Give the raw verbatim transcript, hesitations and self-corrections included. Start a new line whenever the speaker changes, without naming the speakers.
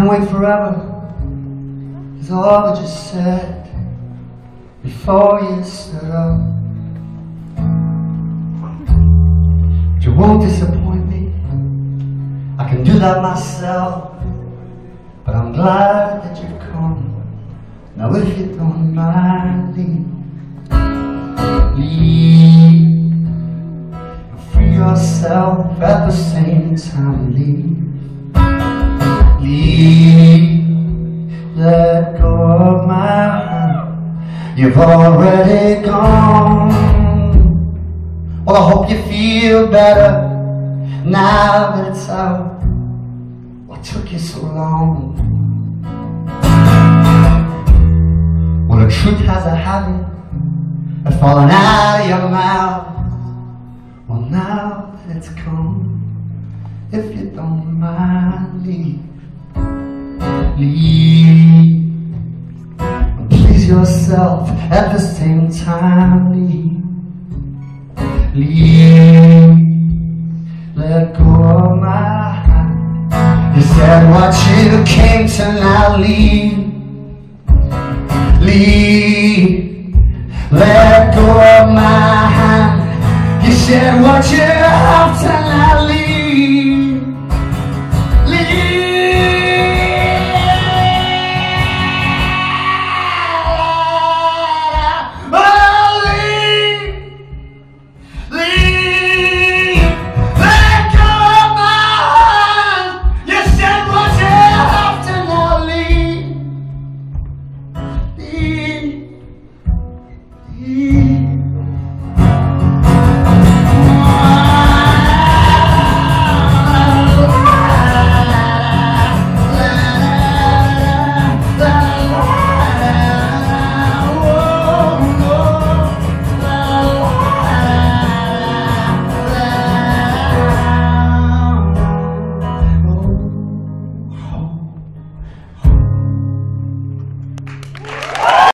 can't wait forever, is all I just said before you stood up. But you won't disappoint me, I can do that myself. But I'm glad that you've come. Now if you don't mind, leave, leave, and free yourself at the same time. Leave, leave, let go of my hand. You've already gone. Well, I hope you feel better now that it's out. What took you so long? Well, the truth has a habit of falling out of your mouth. Well, now that it's come, if you don't mind, leave, leave, and please yourself at the same time. Leave, leave, let go of my hand. You said what you came to, now leave, leave, let go of my hand. You said what you